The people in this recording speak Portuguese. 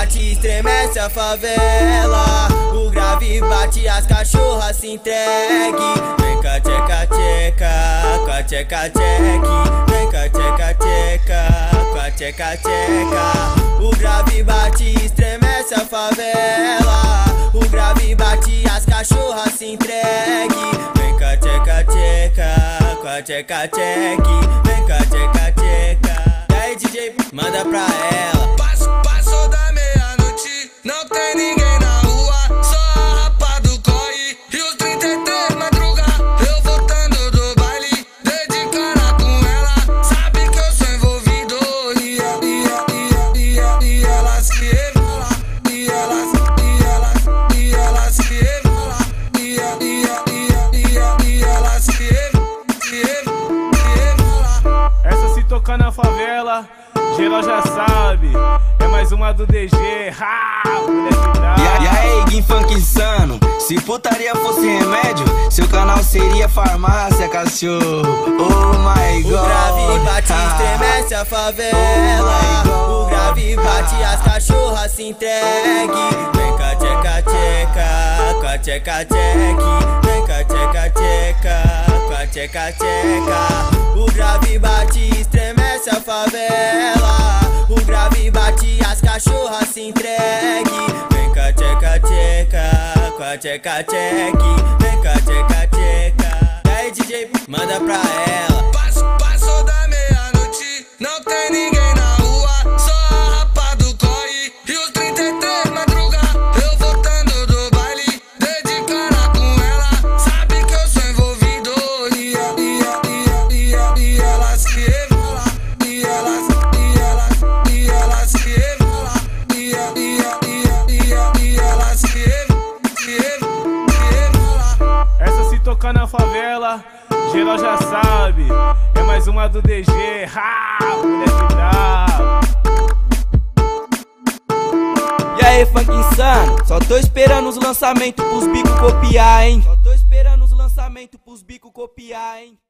bate, estremece a favela. O grave bate, as cachorras se entregue. Vem cá, tcheca, tcheca, com a tcheca, tcheque. Vem cá, tcheca, tcheca, com a tcheca, tcheca. O grave bate, estremece a favela. O grave bate, as cachorras se entregue. Vem cá, tcheca, tcheca, com a tcheca, tcheque. Vem cá, tcheca, tcheca. E aí, DJ, manda pra ela. Passou da meia-noite, não tem ninguém na rua, só a rapa do corre e os 33 madruga. Eu voltando do baile, dei de cara com ela, sabe que eu sou envolvido. E ela se revela, e ela se revela, e ela se revela. Essa se tocar na favela, geral já sabe, é mais uma do DG. E aí, Gui Funk insano, se putaria fosse remédio, seu canal seria farmácia, cachorro. Oh my God. O grave bate, estremece a favela. O grave bate, as cachorras se entregue. Vem cá, tcheca, tcheca, com a tcheca, tcheque. Vem cá, tcheca, tcheca, com a tcheca, tcheca. O grave bate, estremece a favela. O grave bate, as cachorras se entregue. Vem cá, tcheca, tcheca, com a tcheca, tcheque. Vem cá, tcheca, tcheca. E aí, DJ, manda pra ela. Passou da meia-noite, não tem ninguém na rua, só a rapa do corre e os 33 madruga. Eu voltando do baile, dei de cara com ela, sabe que eu sou envolvido. E ela se revela, e ela se revela, e ela se revela. Essa se tocar na favela, geral já sabe, é mais uma do DG. Moleque bravo. E aí, funk insano, só tô esperando os lançamentos pros bico copiar, hein? Só tô esperando os lançamentos pros bico copiar, hein?